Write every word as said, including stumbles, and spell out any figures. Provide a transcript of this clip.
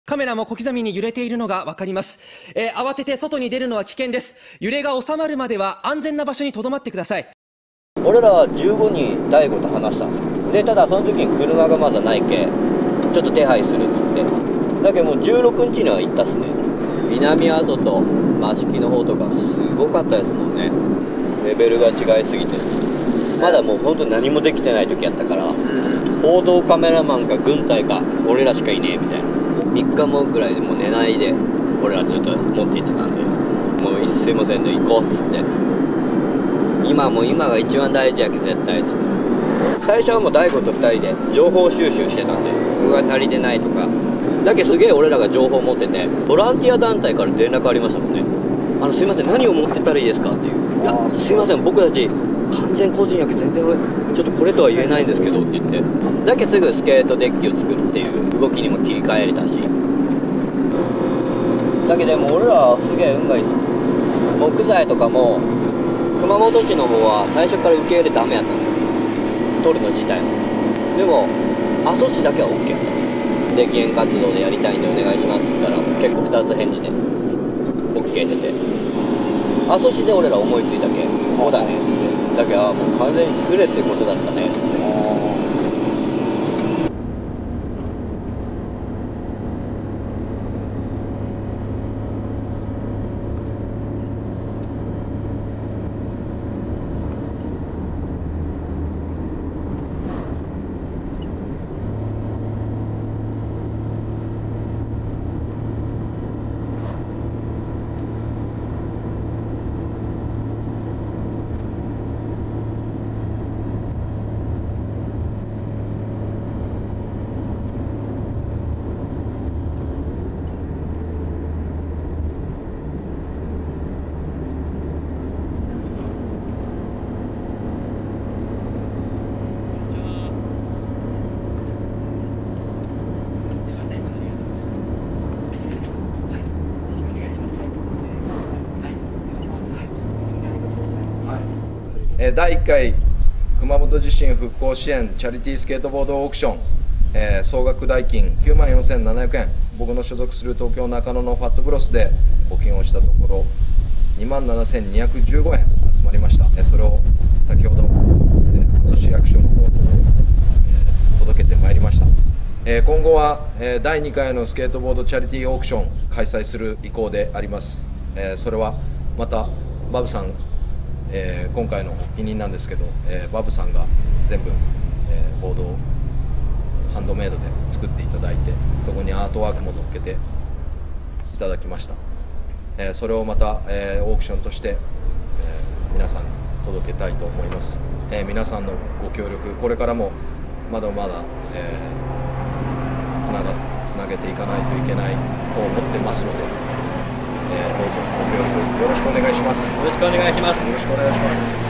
カメラも小刻みに揺れているのがわかります。えー、慌てて外に出るのは危険です。揺れが収まるまでは安全な場所に留まってください。 俺らはじゅうごにん大悟と話したんですよ。で、ただその時に車がまだないけ、ちょっと手配するっつって。だけどもうじゅうろくにちには行ったっすね。南阿蘇と益城の方とかすごかったですもんね。レベルが違いすぎて。まだもう本当に何もできてない時やったから、報道カメラマンか軍隊か俺らしかいねえみたいな。みっかもぐらいでもう寝ないで俺らずっと持って行ってたんで、もうすいませんね、行こうっつって、今もう今が一番大事やけ絶対っつって、最初はもう大悟とふたりで情報収集してたんで、僕が足りてないとかだけすげえ俺らが情報持ってて、ボランティア団体から連絡ありましたもんね。あのすいません、何を持ってったらいいですかっていう。いやすいません、僕たち完全個人やけ全然ちょっとこれとは言えないんですけどって言って、だけすぐスケートデッキを作るっていう動きにも切り替えれたし、だけどでも俺らはすげえ運がいいです。木材とかも熊本市の方は最初から受け入れダメやったんですよ、取るの自体も。でも阿蘇市だけは OK やったんですよ。で義援活動でやりたいんでお願いしますって言ったら結構ふたつ返事で OK 出て、阿蘇市で俺ら思いついたけこうだねってだけど、もう完全に作れってことだったねって。 だいいっかい熊本地震復興支援チャリティースケートボードオークション、えー、総額代金きゅうまんよんせんななひゃくえん、僕の所属する東京中野のファットブロスで募金をしたところにまんななせんにひゃくじゅうごえん集まりました。それを先ほど阿蘇市役所の方に、えー、届けてまいりました。えー、今後は、えー、だいにかいのスケートボードチャリティーオークション開催する意向であります。えー、それはまたバブさん、えー、今回の発起人なんですけど、えー、バブさんが全部、えー、ボードをハンドメイドで作っていただいて、そこにアートワークも乗っけていただきました。えー、それをまた、えー、オークションとして、えー、皆さんに届けたいと思います。えー、皆さんのご協力、これからもまだまだ、えー、つながつなげていかないといけないと思ってますので、えー、どうぞご協力よろしくお願いします。 よろしくお願いします。 よろしくお願いします。